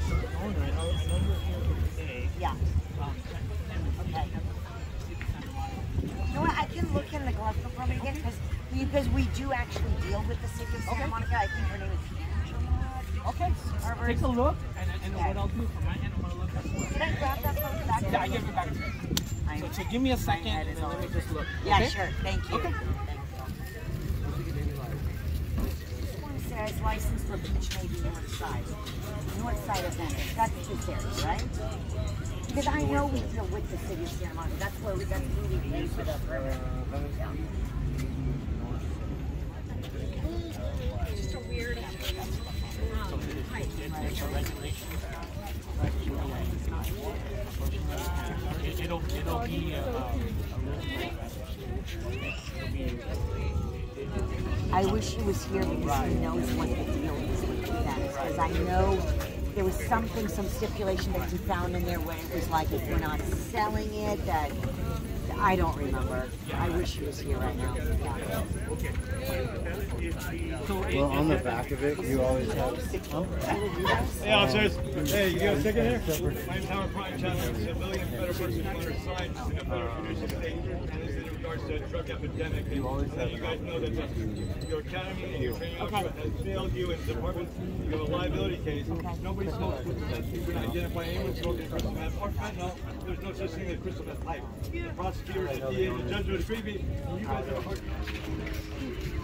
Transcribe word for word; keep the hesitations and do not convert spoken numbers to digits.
the owner. I know, I know you're here today. Yeah. Um, okay. You know what? I can look in the glove compartment again because because we do actually deal with the city of Santa okay. Monica. I think her name is Angela. Okay. Harvard. Take a look, and, and okay. what I'll do from my end, I'm gonna look at it. Can I grab that from the back? Yeah, I give it back to you. So, so give me a second, and then let me just look. Yeah, okay? sure. Thank you. Okay. This one says license for Beach Navy North Side. North side of Vending. That's this area, right? Because I know we deal with the city of Santa Monica. That's where we got who we pay for the permit. Yeah. Just a weird um, height. It'll, it'll be uh, I wish he was here because he knows what the deal is with the vends. Because I know there was something, some stipulation that he found in there where it was like if we're not selling it, that I don't remember. I wish he was here right now. Yeah. Well, on the back of it, you always have. Oh. Hey, officers. Hey, you got a second here? My name's Howard Prime, Channel Civilian Federal Person Owner Signs in a federal producer state. And this is in regards to a drug epidemic. And you guys know that the, your academy and your training officer has failed you in the department. You have a liability case. Nobody smokes crystal meth. You can identify anyone smoking crystal meth or fentanyl. There's no such thing as crystal meth pipe. The prosecutors, the D A, the judge would agree with you. You guys have a hard time.